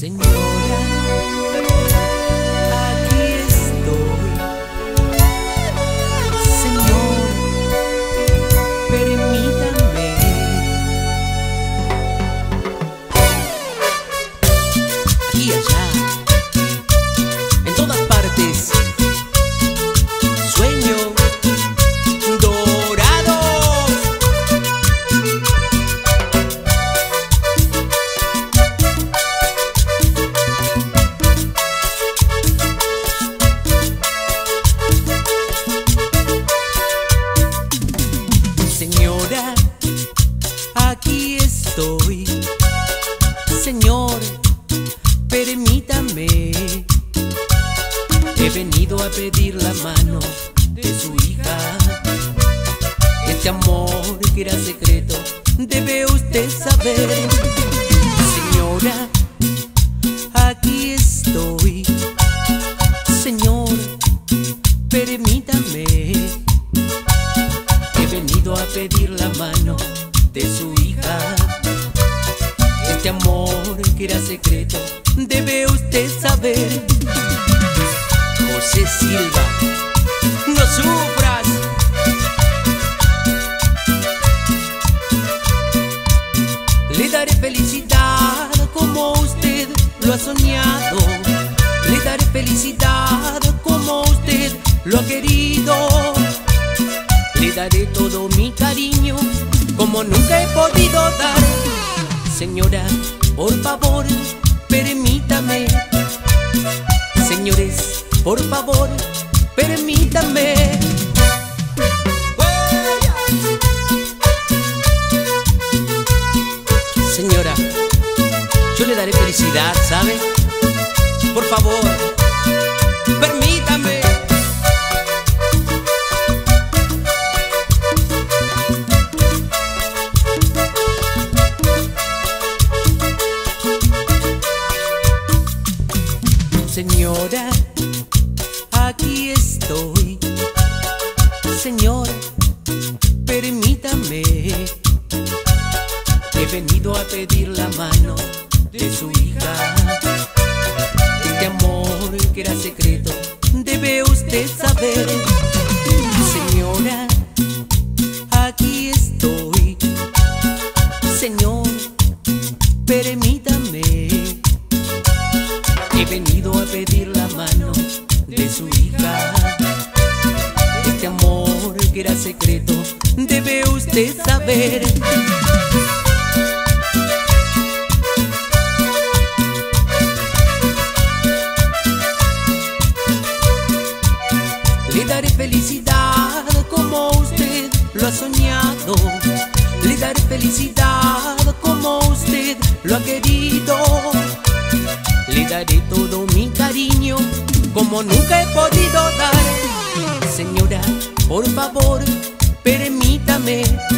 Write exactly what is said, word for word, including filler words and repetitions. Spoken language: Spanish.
Señora, aquí estoy. Señor, permítame. Aquí y allá, en todas partes, sueño dorado. Señora, aquí estoy. Señor, permítame. He venido a pedir la mano de su hija. Este amor que era secreto debe usted saber. Señora, aquí estoy. Señor, permítame. He venido a pedir la mano de su hija. Este amor que era secreto debe usted saber. José Silva, no sufras. Le daré felicidad como usted lo ha soñado. Le daré felicidad como usted lo ha querido. Le daré todo mi cariño como nunca he podido dar. Señora, por favor, permítame. Señores, por favor, permítame. Señora, yo le daré felicidad, ¿sabe? Por favor, permítame. Señora, aquí estoy. Señor, permítame. He venido a pedir la mano de su hija. Este amor que era secreto debe usted saber. Señora, aquí estoy. Señor, permítame. He venido a pedir la mano de su hija. Este amor que era secreto debe usted saber. Le daré felicidad como usted lo ha soñado. Le daré felicidad como usted lo ha querido. Le daré todo mi cariño como nunca he podido dar. Señora, por favor, permítame.